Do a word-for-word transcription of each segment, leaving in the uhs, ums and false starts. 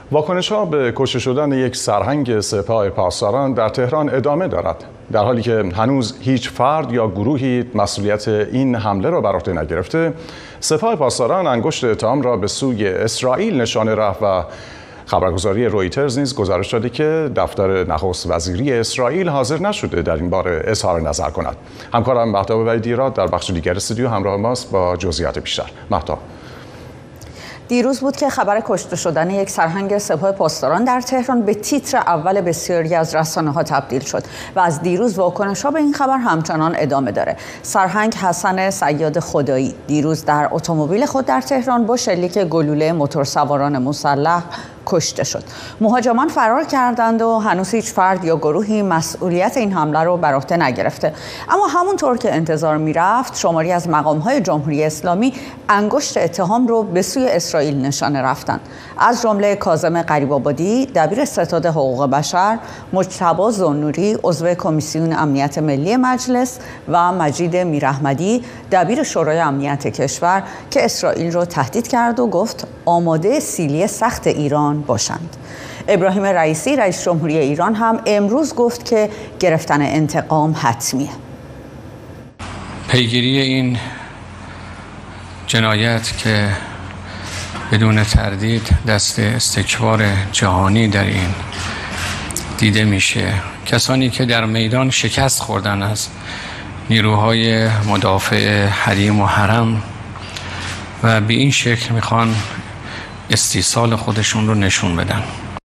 واکنش‌ها به کشته شدن یک سرهنگ سپاه پاسداران در تهران ادامه دارد. در حالی که هنوز هیچ فرد یا گروهی مسئولیت این حمله را بر عهده نگرفته، سپاه پاسداران انگشت اتهام را به سوی اسرائیل نشانه رفت و خبرگزاری رویترز نیز گزارش داده که دفتر نخست وزیری اسرائیل حاضر نشده در این باره اظهار نظر کند. همکارم مهتاب وحیدی در بخش دیگر استودیو همراه ماست با جزئیات بیشتر. مهتاب. دیروز بود که خبر کشته شدن یک سرهنگ سپاه پاسداران در تهران به تیتر اول بسیاری از رسانه‌ها تبدیل شد و از دیروز واکنش‌ها به این خبر همچنان ادامه داره. سرهنگ حسن صیاد خدایی دیروز در اتومبیل خود در تهران با شلیک گلوله موتورسواران مسلح کشته شد. مهاجمان فرار کردند و هنوز هیچ فرد یا گروهی مسئولیت این حمله رو بر عهده نگرفته. اما همونطور که انتظار میرفت، شماری از مقام‌های جمهوری اسلامی انگشت اتهام رو به سوی اسرائیل نشانه رفتند. از جمله کاظم غریب‌آبادی، دبیر ستاد حقوق بشر، مجتبی ذوالنوری، عضو کمیسیون امنیت ملی مجلس و مجید میراحمدی، دبیر شورای امنیت کشور که اسرائیل رو تهدید کرد و گفت آماده سیلی سخت ایران باشند. ابراهیم رئیسی، رئیس جمهوری ایران هم امروز گفت که گرفتن انتقام حتمیه. پیگیری این جنایت که بدون تردید دست استکبار جهانی در این دیده میشه، کسانی که در میدان شکست خوردن از نیروهای مدافع حریم و حرم و به این شکل میخوان استیصال خودشون رو نشون بدن.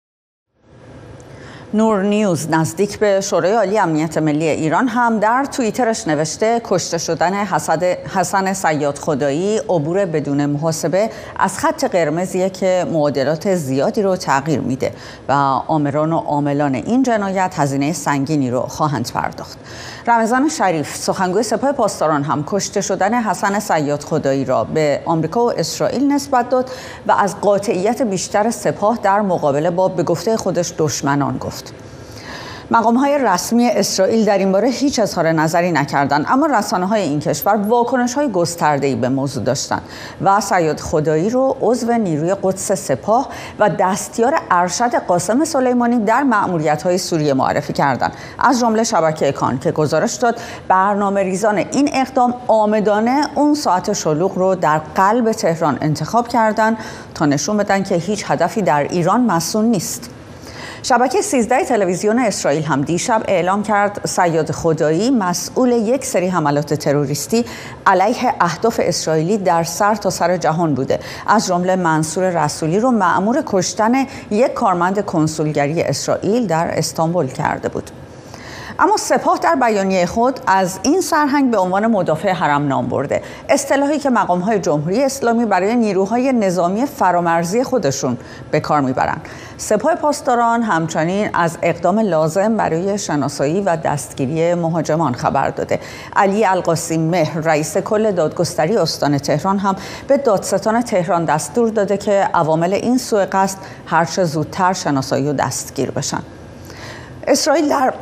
نور نیوز نزدیک به شورای عالی امنیت ملی ایران هم در توییترش نوشته کشته شدن حسن صیاد خدایی عبور بدون محاسبه از خط قرمزیه که معادلات زیادی رو تغییر میده و آمران و عاملان این جنایت هزینه سنگینی رو خواهند پرداخت. رمضان شریف، سخنگوی سپاه پاسداران، هم کشته شدن حسن صیاد خدایی را به آمریکا و اسرائیل نسبت داد و از قاطعیت بیشتر سپاه در مقابله با به گفته خودش دشمنان گفت. مقام‌های رسمی اسرائیل در این باره هیچ اظهار نظری نکردند، اما رسانه‌های این کشور واکنش‌های گسترده‌ای به موضوع داشتند و صیاد خدایی رو عضو نیروی قدس سپاه و دستیار ارشد قاسم سلیمانی در مأموریت‌های سوریه معرفی کردند. از جمله شبکه کان که گزارش داد برنامه‌ریزان این اقدام عامدانه اون ساعت شلوغ رو در قلب تهران انتخاب کردند تا نشون بدن که هیچ هدفی در ایران مسئول نیست. شبکه سیزده تلویزیون اسرائیل هم دیشب اعلام کرد صیاد خدایی مسئول یک سری حملات تروریستی علیه اهداف اسرائیلی در سر تا سر جهان بوده. از جمله منصور رسولی رو مأمور کشتن یک کارمند کنسولگری اسرائیل در استانبول کرده بود. اما سپاه در بیانیه خود از این سرهنگ به عنوان مدافع حرم نام برده، اصطلاحی که مقام‌های جمهوری اسلامی برای نیروهای نظامی فرامرزی خودشون به کار میبرند. سپاه پاسداران همچنین از اقدام لازم برای شناسایی و دستگیری مهاجمان خبر داده. علی القاسم مهر، رئیس کل دادگستری استان تهران، هم به دادستان تهران دستور داده که عوامل این سوء قصد هر چه زودتر شناسایی و دستگیر بشن. اسرائیل در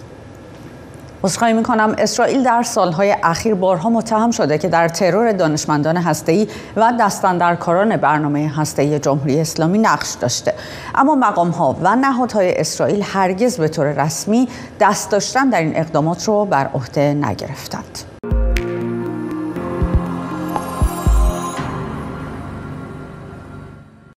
عذرخواهی می‌کنم اسرائیل در سالهای اخیر بارها متهم شده که در ترور دانشمندان هسته‌ای و دستاندرکاران برنامه هسته‌ای جمهوری اسلامی نقش داشته، اما مقام‌ها و نهادهای اسرائیل هرگز به طور رسمی دست داشتن در این اقدامات رو بر عهده نگرفتند.